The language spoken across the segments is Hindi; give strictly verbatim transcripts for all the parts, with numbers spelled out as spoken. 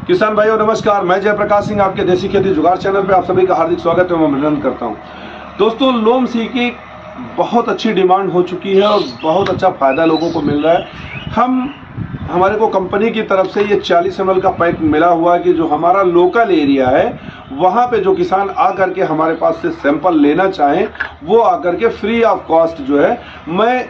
किसान भाइयों नमस्कार, मैं जयप्रकाश सिंह आपके देसी खेती जुगाड़ चैनल पे आप सभी का हार्दिक स्वागत एवं अभिनंदन करता हूं। दोस्तों, लोम सी की बहुत अच्छी डिमांड हो चुकी है और बहुत अच्छा फायदा लोगों को मिल रहा है। हम हमारे को कंपनी की तरफ से ये चालीस एम एल का पैक मिला हुआ है कि जो हमारा लोकल एरिया है वहाँ पे जो किसान आ करके हमारे पास से सैंपल लेना चाहें वो आकर के फ्री ऑफ कॉस्ट जो है, मैं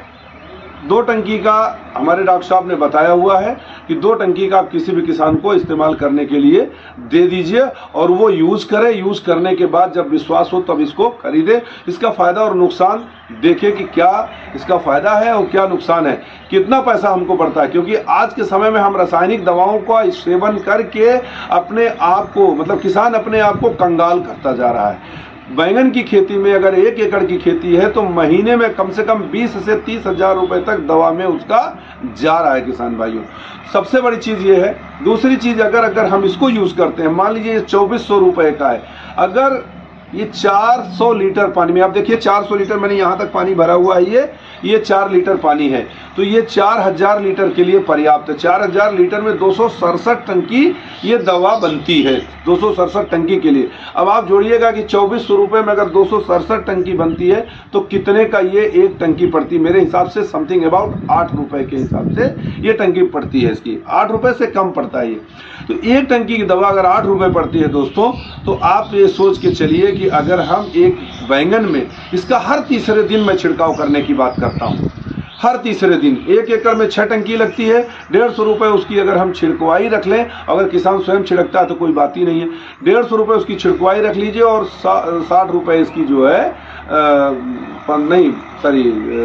दो टंकी का हमारे डॉक्टर साहब ने बताया हुआ है कि दो टंकी का आप किसी भी किसान को इस्तेमाल करने के लिए दे दीजिए और वो यूज करे। यूज करने के बाद जब विश्वास हो तब इसको खरीदे, इसका फायदा और नुकसान देखे कि क्या इसका फायदा है और क्या नुकसान है, कितना पैसा हमको पड़ता है। क्योंकि आज के समय में हम रासायनिक दवाओं का सेवन करके अपने आप को मतलब किसान अपने आप को कंगाल करता जा रहा है। बैंगन की खेती में अगर एक एकड़ की खेती है तो महीने में कम से कम बीस से तीस हजार रुपए तक दवा में उसका जा रहा है किसान भाइयों। सबसे बड़ी चीज ये है। दूसरी चीज, अगर अगर हम इसको यूज करते हैं, मान लीजिए चौबीस सौ रुपए का है, अगर ये चार सौ लीटर पानी में, आप देखिए चार सौ लीटर मैंने यहाँ तक पानी भरा हुआ है, ये ये चार लीटर पानी है तो ये चार हजार लीटर के लिए पर्याप्त है। चार हजार लीटर में दो सौ सड़सठ टंकी ये दवा बनती है, दो सौ सड़सठ टंकी के लिए। अब आप जोड़िएगा कि चौबीस सौ रुपए में अगर दो सौ सड़सठ टंकी बनती है तो कितने का ये एक टंकी पड़ती है। मेरे हिसाब से समथिंग अबाउट आठ रुपए के हिसाब से ये टंकी पड़ती है, इसकी आठ रुपए से कम पड़ता है ये। तो एक टंकी की दवा अगर आठ रुपए पड़ती है दोस्तों, तो आप ये सोच के चलिए कि अगर हम एक बैंगन में इसका हर तीसरे दिन मैं छिड़काव करने की बात करता हूँ, हर तीसरे दिन एक एकड़ में छह टंकी लगती है, डेढ़ सौ रुपए उसकी अगर हम छिड़कवाई रख लें, अगर किसान स्वयं छिड़कता है तो कोई बात ही नहीं है, डेढ़ सौ रुपए उसकी छिड़कवाई रख लीजिए और साठ रुपए इसकी जो है आ, नहीं सॉरी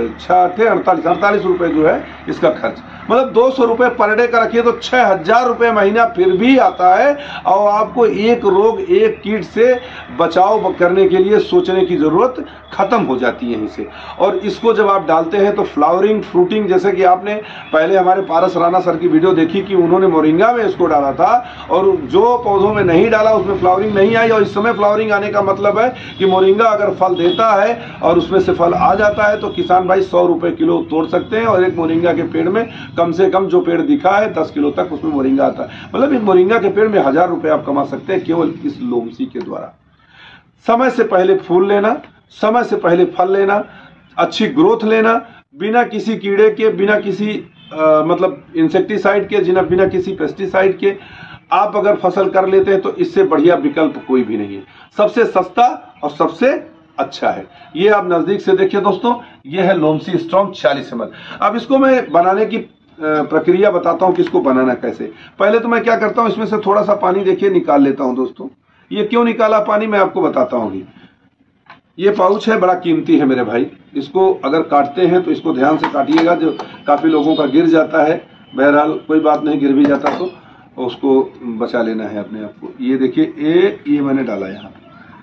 छठे अड़तालीस अड़तालीस रुपए जो है इसका खर्च, मतलब दो सौ रुपए पर डे का रखिए तो छह हजार रुपये महीना फिर भी आता है। और आपको एक रोग एक कीट से बचाव करने के लिए सोचने की जरूरत खत्म हो जाती है यहीं से। और इसको जब आप डालते हैं तो फ्लावरिंग फ्रूटिंग, जैसे कि आपने पहले हमारे पारस राणा सर की वीडियो देखी कि उन्होंने मोरिंगा में इसको डाला था और जो पौधों में नहीं डाला उसमें फ्लावरिंग नहीं आई। और इस समय फ्लावरिंग आने का मतलब है कि मोरिंगा अगर फल देता है और उसमें से फल आ जाता है तो किसान भाई सौ रुपए किलो तोड़ सकते हैं। और एक मोरिंगा के पेड़ में कम से कम जो पेड़ दिखा है दस किलो तक उसमें मोरिंगा आता है, मतलब एक मोरिंगा के पेड़ में हजार रुपए आप कमा सकते हैं केवल इस लोमसी के द्वारा। समय से पहले फूल लेना, समय से पहले फल लेना, अच्छी ग्रोथ लेना, बिना किसी कीड़े के, बिना किसी आ, मतलब इंसेक्टिसाइड के, जिना बिना किसी पेस्टिसाइड के आप अगर फसल कर लेते हैं तो इससे बढ़िया विकल्प कोई भी नहीं है। सबसे सस्ता और सबसे अच्छा है। ये आप नजदीक से देखिए दोस्तों, ये है लोमसी स्ट्रॉन्ग चालीस एम एल। अब इसको मैं बनाने की प्रक्रिया बताता हूं कि इसको बनाना कैसे। पहले तो मैं क्या करता हूं, इसमें से थोड़ा सा पानी देखिए निकाल लेता हूं दोस्तों। ये क्यों निकाला पानी मैं आपको बताता हूँ। ये पाउच है, बड़ा कीमती है मेरे भाई, इसको अगर काटते हैं तो इसको ध्यान से काटिएगा, जो काफी लोगों का गिर जाता है। बहरहाल कोई बात नहीं, गिर भी जाता तो उसको बचा लेना है अपने आप को। ये देखिए ये ये मैंने डाला यहाँ।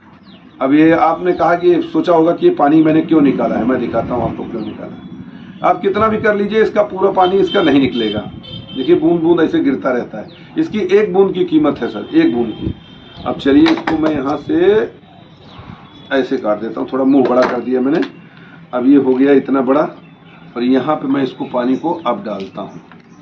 अब ये आपने कहा कि सोचा होगा कि ये पानी मैंने क्यों निकाला है, मैं दिखाता हूँ आपको क्यों निकाला है। आप कितना भी कर लीजिए इसका पूरा पानी इसका नहीं निकलेगा। देखिए बूंद बूंद ऐसे गिरता रहता है। इसकी एक बूंद की कीमत है सर, एक बूंद की। अब चलिए इसको मैं यहाँ से ऐसे काट देता हूँ, थोड़ा मुंह बड़ा कर दिया मैंने। अब ये हो गया इतना बड़ा और यहाँ पे मैं इसको पानी को अब डालता हूँ।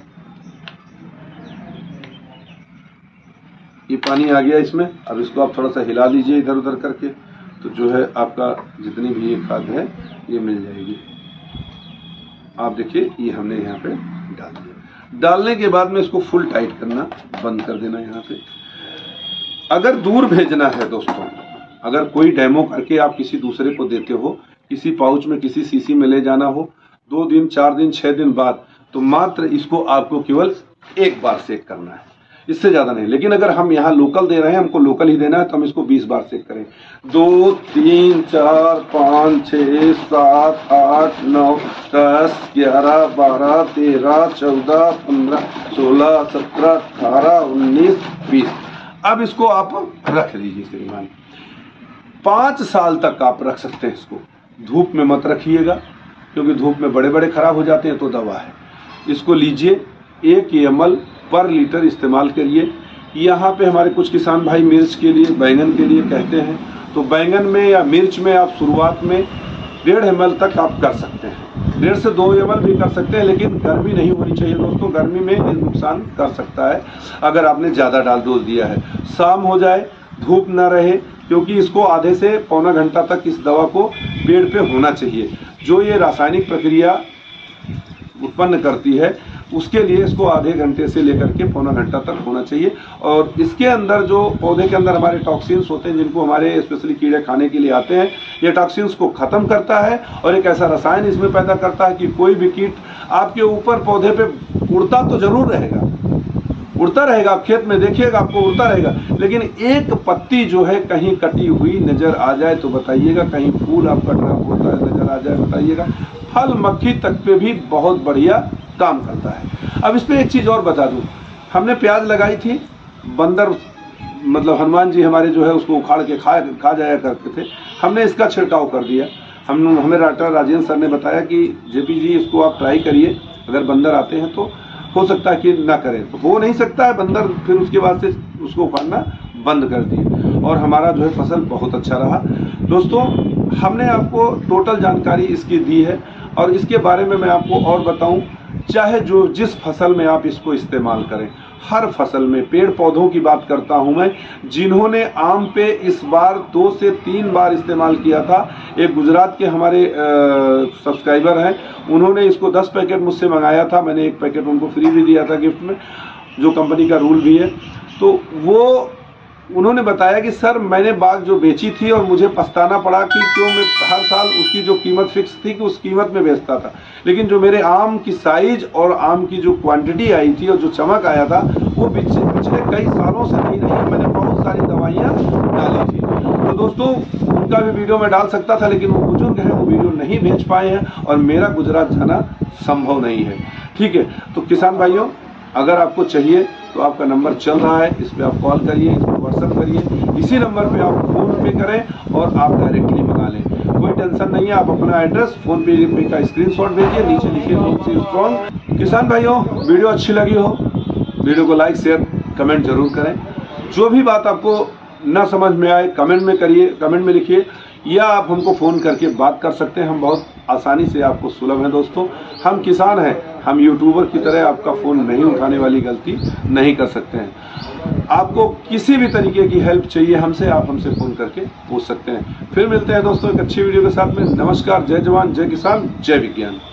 ये पानी आ गया इसमें। अब इसको आप थोड़ा सा हिला लीजिए इधर उधर करके, तो जो है आपका जितनी भी ये खाद है ये मिल जाएगी। आप देखिए ये हमने यहाँ पे डाल दिया। डालने के बाद में इसको फुल टाइट करना, बंद कर देना यहाँ पे। अगर दूर भेजना है दोस्तों, अगर कोई डेमो करके आप किसी दूसरे को देते हो, किसी पाउच में किसी सीसी में ले जाना हो, दो दिन चार दिन छह दिन बाद, तो मात्र इसको आपको केवल एक बार सेक करना है, इससे ज्यादा नहीं। लेकिन अगर हम यहाँ लोकल दे रहे हैं, हमको लोकल ही देना है, तो हम इसको बीस बार सेक करें। दो तीन चार पाँच छः सात आठ नौ दस ग्यारह बारह तेरह चौदह पंद्रह सोलह सत्रह अठारह उन्नीस बीस। अब इसको आप रख लीजिए श्रीमान, पाँच साल तक आप रख सकते हैं इसको। धूप में मत रखिएगा क्योंकि धूप में बड़े बड़े खराब हो जाते हैं, तो दवा है। इसको लीजिए, एक एम एल पर लीटर इस्तेमाल करिए। यहाँ पे हमारे कुछ किसान भाई मिर्च के लिए, बैंगन के लिए कहते हैं, तो बैंगन में या मिर्च में आप शुरुआत में डेढ़ एम एल तक आप कर सकते हैं। डेढ़ से दो एम एल भी कर सकते हैं, लेकिन गर्मी नहीं होनी चाहिए दोस्तों। गर्मी में ये नुकसान कर सकता है अगर आपने ज़्यादा डाल डोज दिया है। शाम हो जाए, धूप ना रहे, क्योंकि इसको आधे से पौना घंटा तक इस दवा को पेड़ पे होना चाहिए। जो ये रासायनिक प्रक्रिया उत्पन्न करती है उसके लिए इसको आधे घंटे से लेकर के पौना घंटा तक होना चाहिए। और इसके अंदर जो पौधे के अंदर हमारे टॉक्सिन्स होते हैं, जिनको हमारे स्पेशली कीड़े खाने के लिए आते हैं, ये टॉक्सिन्स को खत्म करता है और एक ऐसा रसायन इसमें पैदा करता है कि कोई भी कीट आपके ऊपर पौधे पे उड़ता तो जरूर रहेगा, उड़ता रहेगा, आप खेत में देखिएगा आपको उड़ता रहेगा, लेकिन एक पत्ती जो है कहीं कटी हुई नजर आ जाए तो बताइएगा, कहीं फूल आपका ड्रॉप होता है नजर आ जाए बताइएगा। फल मक्खी तक पे भी बहुत बढ़िया काम करता है। अब इस पे एक चीज और बता दूं, हमने प्याज लगाई थी, बंदर मतलब हनुमान जी हमारे जो है उसको उखाड़ के खा खा जाया करते थे, हमने इसका छिड़काव कर दिया। हम हमें डॉक्टर राजेंद्र सर ने बताया कि जेपी जी इसको आप ट्राई करिए, अगर बंदर आते हैं तो हो सकता है कि ना करें, तो हो नहीं सकता है बंदर, फिर उसके बाद से उसको उखाड़ना बंद कर दिए और हमारा जो है फसल बहुत अच्छा रहा। दोस्तों हमने आपको टोटल जानकारी इसकी दी है और इसके बारे में मैं आपको और बताऊं, चाहे जो जिस फसल में आप इसको इस्तेमाल करें, हर फसल में, पेड़ पौधों की बात करता हूं मैं, जिन्होंने आम पे इस बार दो से तीन बार इस्तेमाल किया था, एक गुजरात के हमारे सब्सक्राइबर हैं, उन्होंने इसको दस पैकेट मुझसे मंगाया था, मैंने एक पैकेट उनको फ्री भी दिया था गिफ्ट में, जो कंपनी का रूल भी है। तो वो उन्होंने बताया कि सर मैंने बाग जो बेची थी और मुझे पछताना पड़ा कि क्यों मैं हर साल उसकी जो कीमत फिक्स थी कि उस कीमत में बेचता था, लेकिन जो मेरे आम की साइज और आम की जो क्वांटिटी आई थी और जो चमक आया था वो पिछले कई सालों से नहीं रही। मैंने बहुत सारी दवाइयाँ डाली थी, तो दोस्तों उनका भी वीडियो में डाल सकता था, लेकिन वो बुजुर्ग हैं, वो वीडियो नहीं भेज पाए हैं और मेरा गुजरात जाना संभव नहीं है। ठीक है, तो किसान भाइयों अगर आपको चाहिए तो आपका नंबर चल रहा है, इस पर आप कॉल करिए, इस पर व्हाट्सएप करिए, इसी नंबर पे आप फोन पे करें और आप डायरेक्टली मंगा लें, कोई टेंशन नहीं है। आप अपना एड्रेस फोन पे पे का स्क्रीनशॉट भेजिए, नीचे लिखिए लूम सी स्ट्रॉन्ग। किसान भाइयों वीडियो अच्छी लगी हो, वीडियो को लाइक शेयर कमेंट जरूर करें। जो भी बात आपको ना समझ में आए कमेंट में करिए, कमेंट में लिखिए, या आप हमको फ़ोन करके बात कर सकते हैं, हम बहुत आसानी से आपको सुलभ हैं। दोस्तों हम किसान हैं, हम यूट्यूबर की तरह आपका फ़ोन नहीं उठाने वाली गलती नहीं कर सकते हैं। आपको किसी भी तरीके की हेल्प चाहिए हमसे, आप हमसे फ़ोन करके पूछ सकते हैं। फिर मिलते हैं दोस्तों एक अच्छी वीडियो के साथ में। नमस्कार, जय जवान, जय किसान, जय विज्ञान।